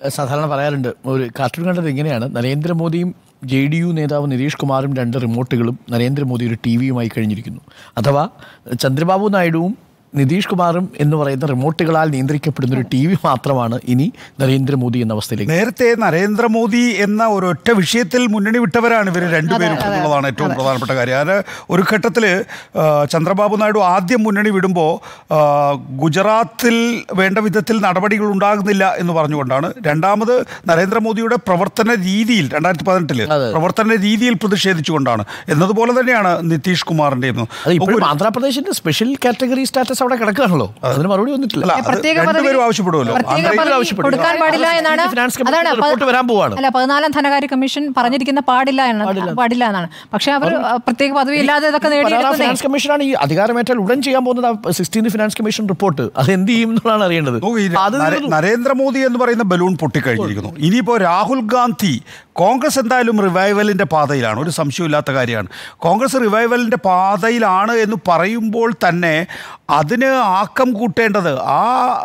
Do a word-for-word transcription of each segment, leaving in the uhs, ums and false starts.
സാധാരണ പറയാറുണ്ട്, ഒരു കാർട്ടൂൺ കണ്ടത് ഇങ്ങനെയാണ്: നരേന്ദ്രമോദിയും ജെ ഡി യു നേതാവ് നിതീഷ് കുമാറും രണ്ട് റിമോട്ടുകളും നരേന്ദ്രമോദി ഒരു ടി വിയുമായി കഴിഞ്ഞിരിക്കുന്നു. അഥവാ ചന്ദ്രബാബു നായിഡുവും നിതീഷ് കുമാറും എന്ന് പറയുന്ന റിമോട്ടുകളാൽ നിയന്ത്രിക്കപ്പെടുന്ന ഒരു ടി വി മാത്രമാണ് ഇനി നരേന്ദ്രമോദി എന്ന അവസ്ഥയിലേക്ക്. നേരത്തെ നരേന്ദ്രമോദി എന്ന ഒരൊറ്റ വിഷയത്തിൽ മുന്നണി വിട്ടവരാണ് ഇവർ രണ്ടുപേരും എന്നുള്ളതാണ് ഏറ്റവും പ്രധാനപ്പെട്ട കാര്യം. അത് ഒരു ഘട്ടത്തിൽ ചന്ദ്രബാബു നായിഡു ആദ്യം മുന്നണി വിടുമ്പോൾ ഗുജറാത്തിൽ വേണ്ട വിധത്തിൽ നടപടികൾ ഉണ്ടാകുന്നില്ല എന്ന് പറഞ്ഞുകൊണ്ടാണ്. രണ്ടാമത് നരേന്ദ്രമോദിയുടെ പ്രവർത്തന രീതിയിൽ രണ്ടായിരത്തി പതിനെട്ടില് പ്രവർത്തന രീതിയിൽ പ്രതിഷേധിച്ചുകൊണ്ടാണ് എന്നതുപോലെ തന്നെയാണ് നിതീഷ് കുമാറിന്റെ. ആന്ധ്രാപ്രദേശിന്റെ സ്പെഷ്യൽ കാറ്റഗറി സ്റ്റാറ്റസ് അവിടെ കിടക്കുകയാണല്ലോ, അതിന് മറുപടി വന്നിട്ടില്ല. ആവശ്യപ്പെടുമല്ലോ, അല്ല പതിനാലാം ധനകാര്യ കമ്മീഷൻ പറഞ്ഞിരിക്കുന്ന പാടില്ല പാടില്ല എന്നാണ്. പക്ഷെ അവർ പ്രത്യേക പദവി ഇല്ലാതെ ഇതൊക്കെ ഫിനാൻസ് കമ്മീഷനാണ് ഈ അധികാരമേറ്റാൽ ഉടൻ ചെയ്യാൻ പോകുന്നത്. സിക്സ്റ്റീൻത് ഫിനാൻസ് കമ്മീഷൻ റിപ്പോർട്ട് അത് എന്ത് ചെയ്യും എന്നുള്ളതാണ് അറിയേണ്ടത്. നരേന്ദ്രമോദി എന്ന് പറയുന്ന ബലൂൺ പൊട്ടിക്കഴിഞ്ഞിരിക്കുന്നു. ഇനിയിപ്പോ രാഹുൽ ഗാന്ധി, കോൺഗ്രസ് എന്തായാലും റിവൈവലിൻ്റെ പാതയിലാണ്, ഒരു സംശയമില്ലാത്ത കാര്യമാണ്. കോൺഗ്രസ് റിവൈവലിൻ്റെ പാതയിലാണ് എന്ന് പറയുമ്പോൾ തന്നെ അതിന് ആക്കം കൂട്ടേണ്ടത്, ആ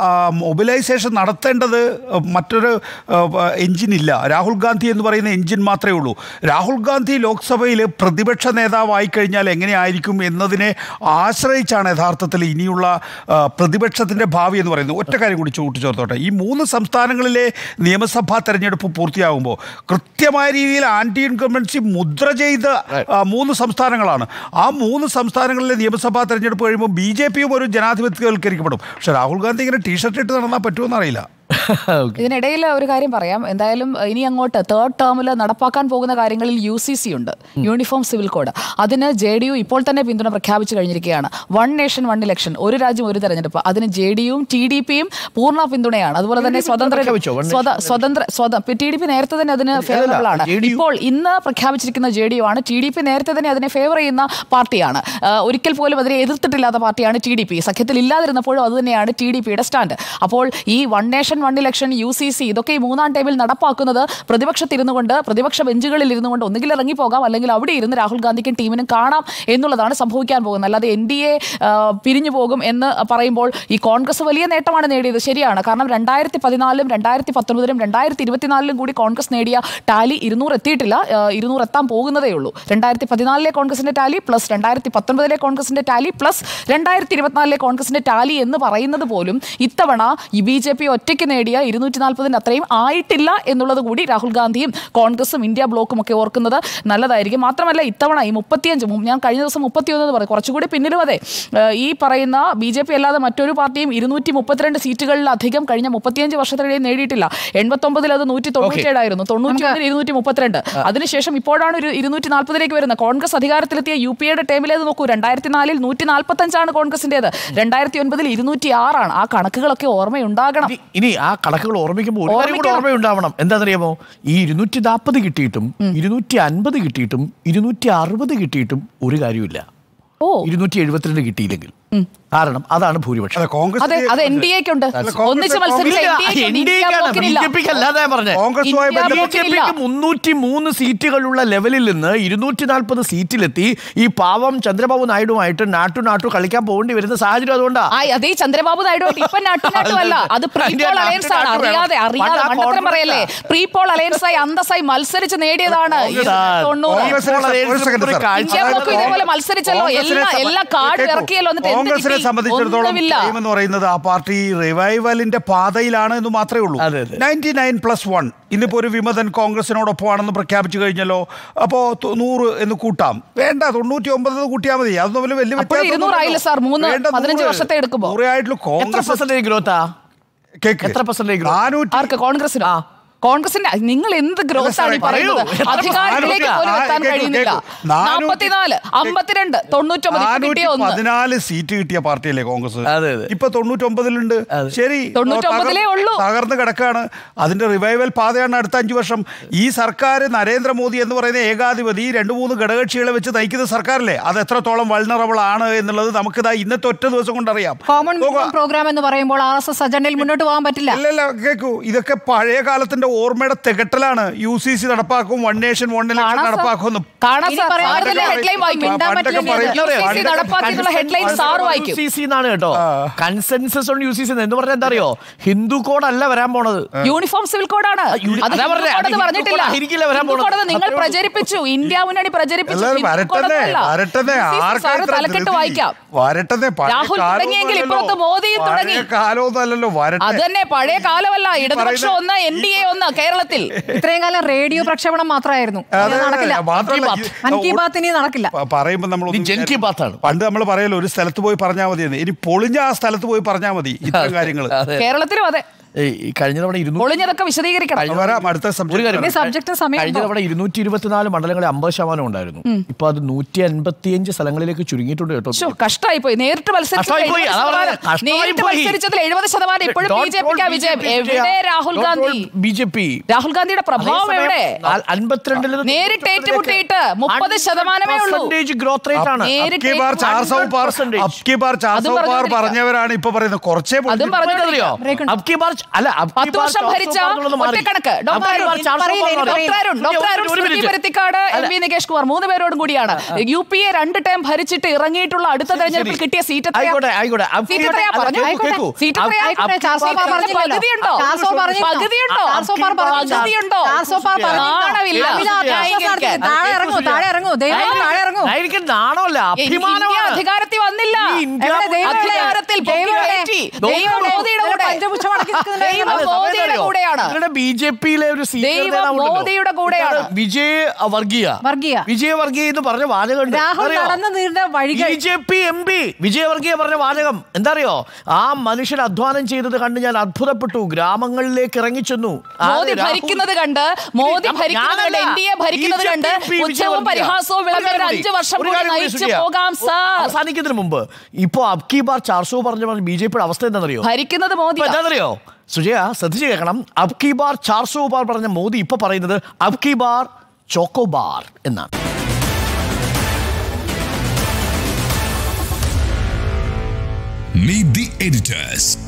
മൊബിലൈസേഷൻ നടത്തേണ്ടത് മറ്റൊരു എഞ്ചിനില്ല. രാഹുൽ ഗാന്ധി എന്ന് പറയുന്ന എഞ്ചിൻ മാത്രമേ ഉള്ളൂ. രാഹുൽ ഗാന്ധി ലോക്സഭയിൽ പ്രതിപക്ഷ നേതാവായി കഴിഞ്ഞാൽ എങ്ങനെയായിരിക്കും എന്നതിനെ ആശ്രയിച്ചാണ് യഥാർത്ഥത്തിൽ ഇനിയുള്ള പ്രതിപക്ഷത്തിൻ്റെ ഭാവി എന്ന് പറയുന്നത്. ഒറ്റ കാര്യം കൂടി കൂട്ടിച്ചേർത്തോട്ടെ, ഈ മൂന്ന് സംസ്ഥാനങ്ങളിലെ നിയമസഭാ തെരഞ്ഞെടുപ്പ് പൂർത്തിയാകുമ്പോൾ കൃത്യമായ രീതിയിൽ ആന്റി ഇൻകംബൻസി മുദ്ര ചെയ്ത മൂന്ന് സംസ്ഥാനങ്ങളാണ്. ആ മൂന്ന് സംസ്ഥാനങ്ങളിലെ നിയമസഭാ തെരഞ്ഞെടുപ്പ് കഴിയുമ്പോൾ ബി ജെ പിയും ഒരു ജനാധിപത്യവൽക്കരിക്കപ്പെടും. പക്ഷെ രാഹുൽ ഗാന്ധി ഇങ്ങനെ ടീഷർട്ട് ഇട്ട് നടന്നാൽ പറ്റുമെന്ന് അറിയില്ല. ഇതിനിടയിൽ ഒരു കാര്യം പറയാം. എന്തായാലും ഇനി അങ്ങോട്ട് തേർഡ് ടേമിൽ നടപ്പാക്കാൻ പോകുന്ന കാര്യങ്ങളിൽ യു സി സി ഉണ്ട്, യൂണിഫോം സിവിൽ കോഡ്. അതിന് ജെ ഡി യു ഇപ്പോൾ തന്നെ പിന്തുണ പ്രഖ്യാപിച്ചു കഴിഞ്ഞിരിക്കുകയാണ്. വൺ നേഷൻ വൺ ഇലക്ഷൻ, ഒരു രാജ്യം ഒരു തെരഞ്ഞെടുപ്പ്, അതിന് ജെ ഡി യുവും ടി ഡി പിയും പൂർണ്ണ പിന്തുണയാണ്. അതുപോലെ തന്നെ സ്വതന്ത്ര സ്വതന്ത്ര സ്വതന്ത്ര ടി ഡി പി നേരത്തെ തന്നെ അതിന് ഫേവറബിൾ ആണ്. ഇപ്പോൾ ഇന്ന് പ്രഖ്യാപിച്ചിരിക്കുന്ന ജെ ഡി യു ആണ്. ടി ഡി പി നേരത്തെ തന്നെ അതിനെ ഫേവർ ചെയ്യുന്ന പാർട്ടിയാണ്. ഒരിക്കൽ പോലും അതിനെ എതിർത്തിട്ടില്ലാത്ത പാർട്ടിയാണ് ടി ഡി പി. സഖ്യത്തിൽ ഇല്ലാതിരുന്നപ്പോഴും അത് തന്നെയാണ് ടി ഡി പിയുടെ സ്റ്റാൻഡ്. അപ്പോൾ ഈ one nation one election, U C C, ഇതൊക്കെ ഈ മൂന്നാം ടൈമിൽ നടപ്പാക്കുന്നത് പ്രതിപക്ഷത്തിരുന്നു കൊണ്ട്, പ്രതിപക്ഷ ബെഞ്ചുകളിൽ ഇരുന്നു കൊണ്ട് ഒന്നുകിൽ ഇറങ്ങിപ്പോകാം, അല്ലെങ്കിൽ അവിടെ ഇരുന്ന് രാഹുൽ ഗാന്ധിക്കും ടീമിനും കാണാം എന്നുള്ളതാണ് സംഭവിക്കാൻ പോകുന്നത്. അല്ലാതെ എൻ ഡി എ പിരിഞ്ഞു പോകും എന്ന് പറയുമ്പോൾ ഈ കോൺഗ്രസ് വലിയ നേട്ടമാണ് നേടിയത്, ശരിയാണ്. കാരണം രണ്ടായിരത്തി പതിനാലിലും രണ്ടായിരത്തി പത്തൊൻപതിലും രണ്ടായിരത്തി ഇരുപത്തിനാലിലും കൂടി കോൺഗ്രസ് നേടിയ ടാലി ഇരുന്നൂറ് എത്തിയിട്ടില്ല, ഇരുന്നൂറ് എത്താൻ പോകുന്നതേ ഉള്ളൂ. രണ്ടായിരത്തി പതിനാലിലെ കോൺഗ്രസിന്റെ ടാലി പ്ലസ് രണ്ടായിരത്തി പത്തൊൻപതിലെ കോൺഗ്രസിന്റെ ടാലി പ്ലസ് രണ്ടായിരത്തി ഇരുപത്തിനാലിലെ കോൺഗ്രസിന്റെ ടാലി എന്ന് പറയുന്നത് പോലും ഇത്തവണ ഈ ബി ജെ പി ഒറ്റയ്ക്ക് നേടിയ ഇരുന്നൂറ്റി നാൽപ്പതിന് അത്രയും ആയിട്ടില്ല എന്നുള്ളത് കൂടി രാഹുൽ ഗാന്ധിയും കോൺഗ്രസും ഇന്ത്യ ബ്ലോക്കും ഒക്കെ ഓർക്കുന്നത് നല്ലതായിരിക്കും. മാത്രമല്ല ഇത്തവണ ഈ മുപ്പത്തിയഞ്ച്, ഞാൻ കഴിഞ്ഞ ദിവസം മുപ്പത്തിയൊന്ന് എന്ന് പറയും, കുറച്ചുകൂടി പിന്നിലും അതെ, ഈ പറയുന്ന ബി ജെ പി അല്ലാതെ മറ്റൊരു പാർട്ടിയും ഇരുന്നൂറ്റി മുപ്പത്തിരണ്ട് സീറ്റുകളിലധികം കഴിഞ്ഞ മുപ്പത്തിയഞ്ച് വർഷത്തിനിടയിൽ നേടിയിട്ടില്ല. എൺപത്തൊമ്പതിൽ അത് നൂറ്റി തൊണ്ണൂറ്റിയേഴായിരുന്നു, തൊണ്ണൂറ്റി ഒന്നിൽ ഇരുന്നൂറ്റി മുപ്പത്തിരണ്ട്. അതിനുശേഷം ഇപ്പോഴാണ് ഒരു ഇരുന്നൂറ്റി നാൽപ്പതിലേക്ക് വരുന്നത്. കോൺഗ്രസ് അധികാരത്തിലെത്തിയ യു പി എയുടെ ടൈമിലേത് നോക്കൂ, രണ്ടായിരത്തി നാലിൽ നൂറ്റി നാൽപ്പത്തി അഞ്ചാണ് കോൺഗ്രസിന്റേത്, രണ്ടായിരത്തി ഒൻപതിൽ ഇരുന്നൂറ്റി ആറാണ്. ആ കണക്കുകളൊക്കെ ഓർമ്മയുണ്ടാകണം. ഇനി ആ കണക്കുകൾ ഓർമ്മിക്കുമ്പോൾ ഒരു കാര്യം കൂടെ ഓർമ്മയുണ്ടാവണം. എന്താണെന്നറിയാമോ, ഈ ഇരുന്നൂറ്റി നാൽപ്പത് കിട്ടിയിട്ടും ഇരുന്നൂറ്റി അൻപത് കിട്ടിയിട്ടും ഇരുന്നൂറ്റി അറുപത് കിട്ടിയിട്ടും ഒരു കാര്യമില്ല. ഓ ഇരുന്നൂറ്റി എഴുപത്തിരണ്ട് കിട്ടിയില്ലെങ്കിൽ കാരണം അതാണ് ഭൂരിപക്ഷം. മുന്നൂറ്റി മൂന്ന് സീറ്റുകളുള്ള ലെവലിൽ നിന്ന് ഇരുന്നൂറ്റി നാൽപ്പത് സീറ്റിലെത്തി ഈ പാവം ചന്ദ്രബാബു നായിഡുമായിട്ട് നാട്ടു നാട്ടു കളിക്കാൻ പോകേണ്ടി വരുന്ന സാഹചര്യം അതുകൊണ്ടാണ്. അതേ ചന്ദ്രബാബു നായിഡു ഇപ്പൊ നാട്ടു നാട്ടു അല്ല, അത് പ്രീ പോൾ അലയൻസ് ആണ്. അറിയാതെ അറിയാതെ മണ്ടത്തരം പറയല്ലേ. പ്രീ പോൾ അലയൻസായി അന്തസ്സായി മത്സരിച്ച് നേടിയതാണ്. ഇതേപോലെ മത്സരിച്ചല്ലോ, എല്ലാ എല്ലാ കാർഡ് ഇറക്കിയല്ലോ. എന്നിട്ട് സംബന്ധിച്ചിടത്തോളം എന്ന് പറയുന്നത് ആ പാർട്ടി റിവൈവലിന്റെ പാതയിലാണ് എന്ന് മാത്രമേ ഉള്ളൂ. നയൻറ്റി നയൻ പ്ലസ് വൺ ഇന്നിപ്പോ ഒരു വിമതൻ കോൺഗ്രസിനോടൊപ്പമാണെന്ന് പ്രഖ്യാപിച്ചു കഴിഞ്ഞല്ലോ. അപ്പോ നൂറ് എന്ന് കൂട്ടാം, വേണ്ട തൊണ്ണൂറ്റി ഒമ്പത് കൂട്ടിയാൽ മതി. അതൊന്നും വലിയ നൂറായിട്ടുള്ളൂ. കോൺഗ്രസ് ഗ്രോത്താ എത്ര പെർസെന്റേജ് കോൺഗ്രസിനാ കോൺഗ്രസിന്റെ നിങ്ങൾ എന്ത് ഗ്രോത്ത് ആണ് പറയുന്നത്? അധികാരത്തിലേക്ക് പോലും എത്താൻ കഴിയുന്നില്ല. നാൽപ്പത്തിനാല് അമ്പത്തിരണ്ട് തൊണ്ണൂറ്റൊമ്പത് പതിനാല് സീറ്റ് കിട്ടിയ പാർട്ടിയല്ലേ കോൺഗ്രസ്. ഇപ്പൊ തൊണ്ണൂറ്റൊമ്പതിലുണ്ട്. ശരി, തൊണ്ണൂറ്റൊമ്പതിലേ ഉള്ളൂ, തകർന്ന് കിടക്കാണ്. അതിന്റെ റിവൈവൽ പാതയാണ് അടുത്ത അഞ്ചു വർഷം. ഈ സർക്കാർ നരേന്ദ്രമോദി എന്ന് പറയുന്ന ഏകാധിപതി രണ്ടു മൂന്ന് ഘടകകക്ഷികളെ വെച്ച് നയിക്കുന്ന സർക്കാരല്ലേ, അത് എത്രത്തോളം വൾണറബിൾ ആണ് എന്നുള്ളത് നമുക്കിതാ ഇന്നത്തെ ഒറ്റ ദിവസം കൊണ്ടറിയാം. കോമൺ പ്രോഗ്രാം എന്ന് പറയുമ്പോൾ ആർ എസ് എസ് അജണ്ടയിൽ മുന്നോട്ട് പോകാൻ പറ്റില്ല. അല്ലല്ല, കേൾക്കൂ, ഇതൊക്കെ പഴയ കാലത്തിന്റെ അദ്ദേഹത്തിന്റെ ഓർമ്മയുടെ തികട്ടലാണ് യു സി സി നടപ്പാക്കും, വൺ നേഷൻ വൺ ഇലക്ഷൻ നടപ്പാക്കും. കേട്ടോ consensus on U C C എന്ന് പറഞ്ഞാൽ എന്താ അറിയോ, ഹിന്ദു കോഡല്ല വരാൻ പോണത്, യൂണിഫോം സിവിൽ കോഡാണ്. നിങ്ങൾ പ്രചരിപ്പിച്ചു, ഇന്ത്യ മുന്നണി പ്രചരിപ്പിച്ചു. തലക്കെട്ട് വായിക്കാം, രാഹുൽ തുടങ്ങിയെങ്കിൽ ഇപ്പുറത്ത് മോദിയും തുടങ്ങി. കാലമൊന്നുമല്ലല്ലോ, അത് തന്നെ പഴയ കാലമല്ല. ഇടതുപക്ഷം ഒന്ന്, എൻ ഡി എ ഒന്ന് കേരളത്തിൽ. ഇത്രയും കാലം റേഡിയോ പ്രക്ഷേപണം മാത്രമായിരുന്നു, നടക്കില്ല. മൻ കി ബാത്ത് ഇനി നടക്കില്ല. പറയുമ്പോൾ നമ്മൾ പണ്ട് നമ്മൾ പറയല്ലോ ഒരു സ്ഥലത്ത് പോയി പറഞ്ഞാൽ മതി, ഇനി പൊളിഞ്ഞ ആ സ്ഥലത്ത് പോയി പറഞ്ഞാൽ മതി ഇത്തരം കാര്യങ്ങൾ. കേരളത്തിലും അതെ. കഴിഞ്ഞ തവണ ഒളിഞ്ഞതൊക്കെ വിശദീകരിക്കണം. കഴിഞ്ഞ തവണ ഇരുന്നൂറ്റി ഇരുപത്തിനാല് മണ്ഡലങ്ങളിൽ അമ്പത് ശതമാനം ഉണ്ടായിരുന്നു. ഇപ്പൊ അത് നൂറ്റി അൻപത്തിയഞ്ച് സ്ഥലങ്ങളിലേക്ക് ചുരുങ്ങിയിട്ടുണ്ട് കേട്ടോ. കഷ്ടമായി പോയി. നേരിട്ട് മത്സരിച്ചതിൽ എഴുപത് ശതമാനം ഇപ്പോഴും ബി ജെ പിക്കാ വിജയം. എവിടെ Rahul Gandhi? B J P Rahul ഗാന്ധിയുടെ പ്രഭാവം എവിടെ? അൻപത്തിരണ്ടില് നേരിട്ട് ഏറ്റുമുട്ടിയിട്ട് മുപ്പത് ശതമാനമേ ഉള്ളൂ ഗ്രോത്ത് റേറ്റ് ആണ്. പറഞ്ഞവരാണ് ഇപ്പൊ പറയുന്നത്. കുറച്ചേ അതും പറഞ്ഞോ അല്ല പത്ത് വർഷം ഭരിച്ച ഒറ്റക്കണക്ക് പരുത്തിക്കാട് എം വി നികേഷ് കുമാർ മൂന്ന് പേരോടും കൂടിയാണ് യു പി എ രണ്ട് ടൈം ഭരിച്ചിട്ട് ഇറങ്ങിയിട്ടുള്ള അടുത്ത തെരഞ്ഞെടുപ്പിൽ കിട്ടിയ സീറ്റ് അധികാരത്തിൽ വന്നില്ല. അധികാരത്തിൽ ബി ജെ പിയിലെ ഒരു മോദിയുടെ കൂടെയാണ് വിജയ് വർഗീയ വിജയ് വർഗീയ എന്ന് പറഞ്ഞ വാചകം. B J P M P Vijay Vargiya പറഞ്ഞ വാചകം എന്താ അറിയോ, ആ മനുഷ്യൻ അധ്വാനം ചെയ്തത് കണ്ട് ഞാൻ അത്ഭുതപ്പെട്ടു, ഗ്രാമങ്ങളിലേക്ക് ഇറങ്ങിച്ചെന്നു. മോദി ഭരിക്കുന്നത് കണ്ട് മോദി ഭരിക്കുന്നത് എൻ ഡി എ ഭരിക്കുന്നത് കണ്ട് ഉച്ചവും പരിഹാസവും വിളമ്പുന്ന അഞ്ചു വർഷം നയിച്ചു പോകാം സാർ. അവസാനിക്കുന്നതിന് മുമ്പ് ഇപ്പൊ അബ്കി ബാർ ചാർസോ പറഞ്ഞ ബി ജെ പിയുടെ അവസ്ഥ എന്താണെന്നറിയോ? ഭരിക്കുന്നത് മോദി എന്താണെന്നറിയോ സുജയ, ശ്രദ്ധിച്ചു കേൾക്കണം. അബ്കി ബാർ ചാർസോ ബാർ പറഞ്ഞ മോദി ഇപ്പൊ പറയുന്നത് അബ്കി ബാർ ചോക്കോ ബാർ എന്നാണ്. Meet the editors.